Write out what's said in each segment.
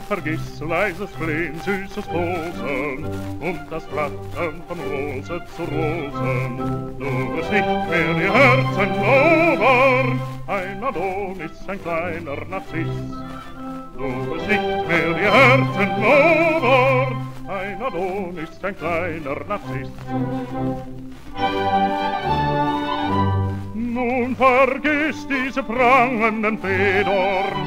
vergiss leises Flehen, süßes Tosen und das Flattern von Rose zu Rosen. Du wirst nicht mehr die Herzen erobern, ein Adonis, ein kleiner Narziss. Du wirst nicht mehr die Herzen erobern, ein Adonis, ein kleiner Narziss. Nun vergiss diese prangenden Federn,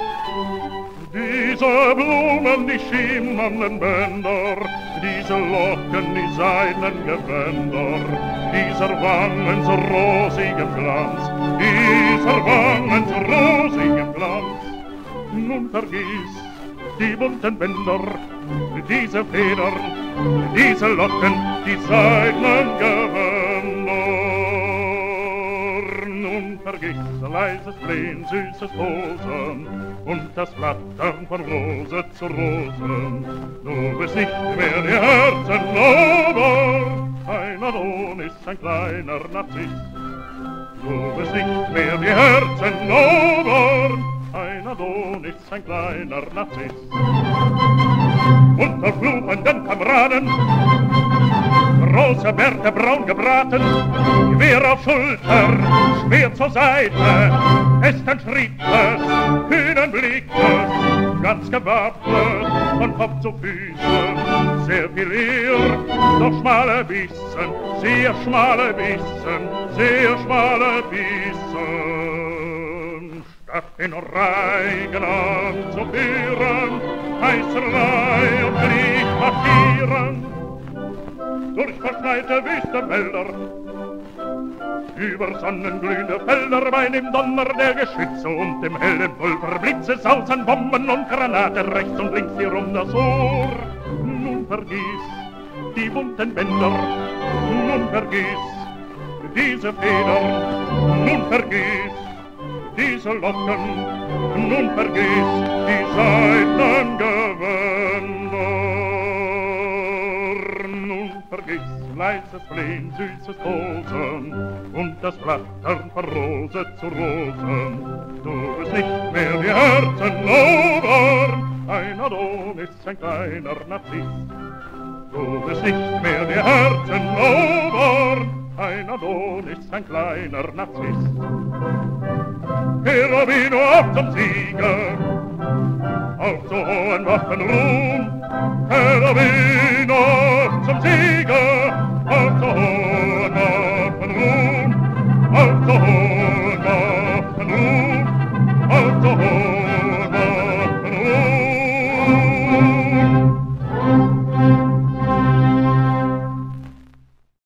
diese Blumen, die schimmernden Bänder, diese Locken, die seidenen Gewänder, dieser Wangen so rosigem Glanz, dieser Wangen so rosigem Glanz. Nun vergiss die bunten Bänder, diese Federn, diese Locken, die seidenen Gewänder. Nun vergiss leises Flehen, süßes Tosen und das Flattern von Rose zu Rosen. Du bist nicht mehr die Herzenlober, ein Adonis, ein kleiner Narziss. Du bist nicht mehr die Herzenlober, ein Adonis, ein kleiner Narziss. Unter blutenden Kameraden, große Bärte braun gebraten, Gewehr auf Schulter, Schwert zur Seite, festen Schrittes, kühnen Blickes, ganz gewappnet von Kopf zu Füßen, sehr viel Ehr, doch schmale Bissen, sehr schmale Bissen, sehr schmale Bissen. Statt in Reigen anzuführen, Heißerei und Krieg marschieren, durch verschneite wüste Wälder, über sonnenglühende Felder, bei dem Donner der Geschütze und dem hellen Pulver Blitze sausen Bomben und Granate, rechts und links dir um das Ohr. Nun vergiss die bunten Bänder, nun vergiss diese Federn, nun vergiss diese Locken, nun vergiss die seidenen Gewänder. Vergiss leises Flehen, süßes Tosen und das Flattern von Rose zu Rosen. Du bist nicht mehr die Herzenlober, ein Adonis, ein kleiner Narziss. Du bist nicht mehr die Herzenlober, ein Adonis, ein kleiner Narziss. Cherubino auf zum Siege, auf zu hohen Waffenruhm, Cherubino zum Siege.